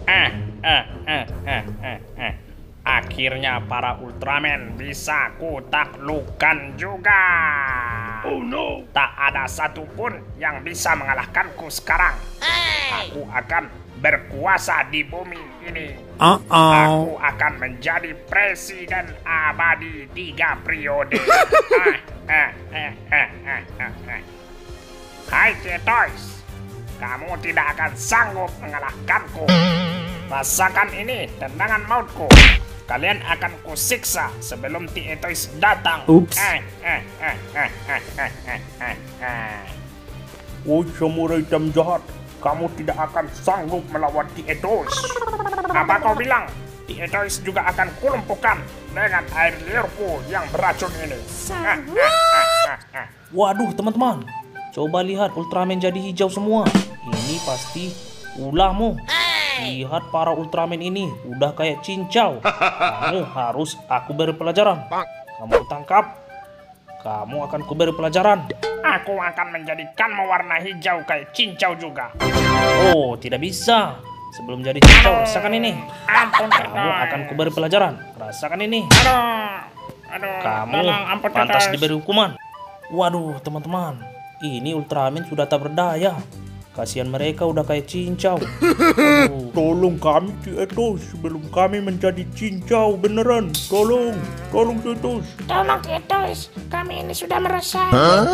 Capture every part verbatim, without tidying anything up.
Eh, eh, eh, eh, eh, eh. Akhirnya para Ultraman bisa ku taklukkan juga. Oh no! Tak ada satupun yang bisa mengalahkanku sekarang. Aku akan berkuasa di bumi ini. Uh-oh. Aku akan menjadi presiden abadi tiga periode. ah, ah, ah, ah, ah, ah, ah. Hai Ketoys, kamu tidak akan sanggup mengalahkanku. Rasakan ini tendangan mautku. Kalian akan kusiksa sebelum T-Etoys datang. Ups. Eh, eh, eh, eh, eh, eh, eh, eh, eh. Woi samurai hitam jahat, kamu tidak akan sanggup melawan T-Etoys. Apa kau bilang? T-Etoys juga akan kulumpuhkan dengan air liurku yang beracun ini. Ah, ah, ah, ah, ah. Waduh teman-teman, coba lihat Ultraman jadi hijau semua. Ini pasti ulahmu. Lihat para Ultraman ini udah kayak cincau. Kamu harus aku beri pelajaran. Kamu tangkap, kamu akan kuberi pelajaran. Aku akan menjadikanmu warna hijau kayak cincau juga. Oh, tidak bisa. Sebelum jadi cincau, rasakan ini. Ampun, Kamu Ketoys. akan kuberi pelajaran. Rasakan ini. Aduh, aduh, Kamu tolong, ampun, pantas Ketoys. diberi hukuman. Waduh, teman-teman. Ini Ultraman sudah tak berdaya. Kasihan mereka udah kayak cincau. Aduh. Tolong kami T-Etoys sebelum kami menjadi cincau beneran. Tolong, tolong T-Etoys. Tolong Ketoys, kami ini sudah meresah.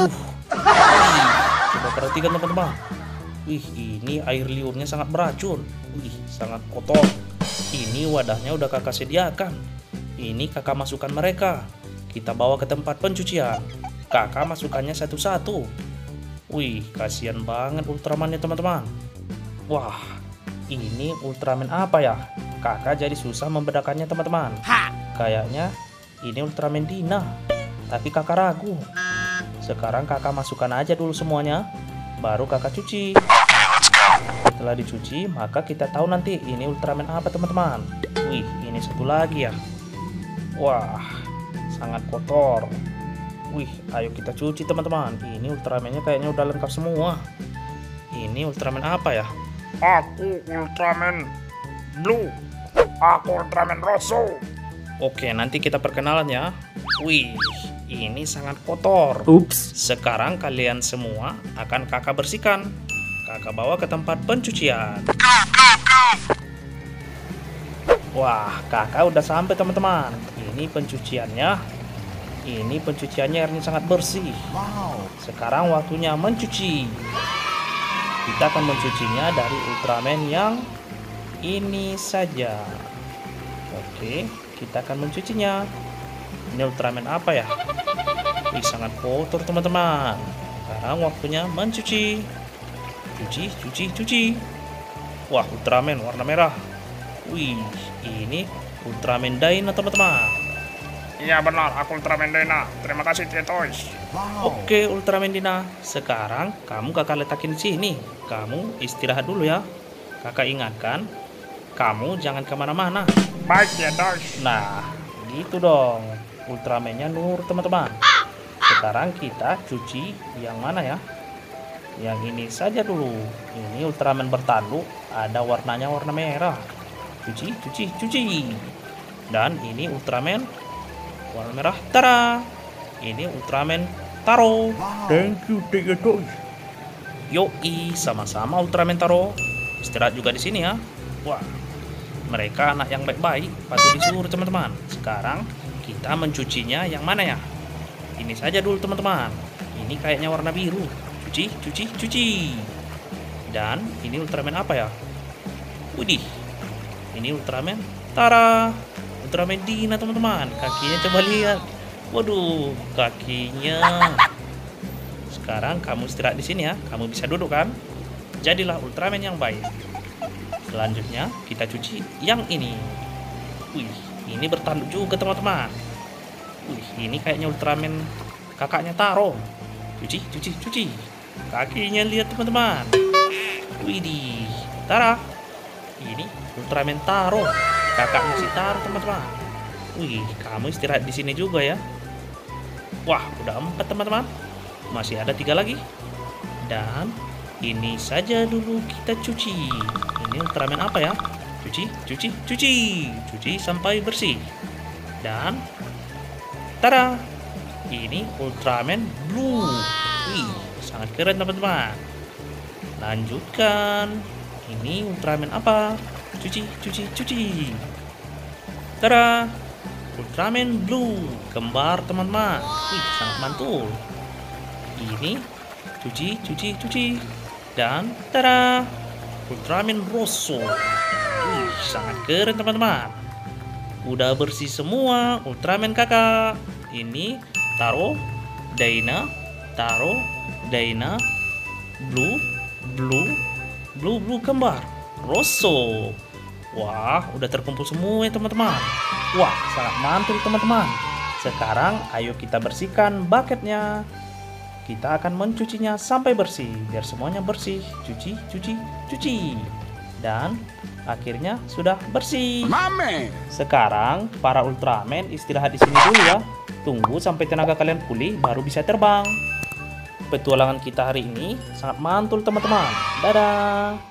Coba perhatikan teman-teman. Wih, ini air liurnya sangat beracun. Wih, sangat kotor. Ini wadahnya udah kakak sediakan. Ini kakak masukkan mereka. Kita bawa ke tempat pencucian. Kakak masukkannya satu-satu. Wih, kasihan banget Ultramannya teman-teman. Wah, ini Ultraman apa ya? Kakak jadi susah membedakannya teman-teman. Kayaknya ini Ultraman Dina. Tapi kakak ragu. Sekarang kakak masukkan aja dulu semuanya, baru kakak cuci. Setelah dicuci, maka kita tahu nanti ini Ultraman apa teman-teman. Wih, ini satu lagi ya. Wah, sangat kotor. Wih, ayo kita cuci teman-teman. Ini Ultramannya kayaknya udah lengkap semua. Ini Ultraman apa ya? Aku Ultraman Blue. Aku Ultraman Rosso. Oke, nanti kita perkenalan ya. Wih, ini sangat kotor. Ups. Sekarang kalian semua akan kakak bersihkan. Kakak bawa ke tempat pencucian. Wah, kakak udah sampai teman-teman. Ini pencuciannya. Ini pencuciannya airnya sangat bersih. Sekarang waktunya mencuci. Kita akan mencucinya dari Ultraman yang ini saja. Oke, kita akan mencucinya. Ini Ultraman apa ya? Wih, sangat kotor teman-teman. Sekarang waktunya mencuci. Cuci, cuci, cuci. Wah, Ultraman warna merah. Wih, ini Ultraman Dyna teman-teman. Iya benar, aku Ultraman Dina. Terima kasih T-Toys. Oke, Ultraman Dina. Sekarang kamu kakak letakin di sini. Kamu istirahat dulu ya. Kakak ingatkan, kamu jangan kemana-mana. Baik T-Toys. Nah, gitu dong. Ultramannya Nur teman-teman. Sekarang kita cuci yang mana ya? Yang ini saja dulu. Ini Ultraman bertanduk, ada warnanya warna merah. Cuci, cuci, cuci. Dan ini Ultraman warna merah. Tara. Ini Ultraman Taro. Thank you T-Etoys. Yoi, sama-sama Ultraman Taro. Istirahat juga di sini ya. Wah, mereka anak yang baik-baik, patut disuruh teman-teman. Sekarang kita mencucinya yang mana ya? Ini saja dulu teman-teman. Ini kayaknya warna biru. Cuci, cuci, cuci. Dan ini Ultraman apa ya? Widih. Ini Ultraman Tara. Ultraman Dina teman-teman. Kakinya coba lihat. Waduh, kakinya. Sekarang kamu istirahat di sini ya. Kamu bisa duduk kan? Jadilah Ultraman yang baik. Selanjutnya kita cuci yang ini. Wih, ini bertanduk juga teman-teman. Wih, ini kayaknya Ultraman kakaknya Taro. Cuci, cuci, cuci. Kakinya lihat teman-teman. Widih, Tara. Ini Ultraman Taro. Kakaknya si Taro teman-teman. Wih, kamu istirahat di sini juga ya. Wah, udah empat teman-teman. Masih ada tiga lagi. Dan ini saja dulu kita cuci. Ini Ultraman apa ya? cuci, cuci, cuci, cuci sampai bersih. Dan tada, ini Ultraman Blue. Wih, sangat keren teman-teman. Lanjutkan. Ini Ultraman apa? Cuci, cuci, cuci. Tada, Ultraman Blue, kembar teman-teman. Wih, sangat mantul. Ini cuci, cuci, cuci. Dan tada, Ultraman Rosso. Wih, sangat keren teman-teman. Udah bersih semua Ultraman kakak. Ini taruh Dyna, taruh Dyna, Blue, Blue, Blue, Blue kembar, Rosso. Wah, udah terkumpul semua ya teman-teman. Wah, sangat mantul teman-teman. Sekarang ayo kita bersihkan bucketnya. Kita akan mencucinya sampai bersih, biar semuanya bersih. Cuci, cuci, cuci. Dan akhirnya sudah bersih. Mame. Sekarang para Ultraman istirahat di sini dulu ya. Tunggu sampai tenaga kalian pulih baru bisa terbang. Petualangan kita hari ini sangat mantul teman-teman. Dadah.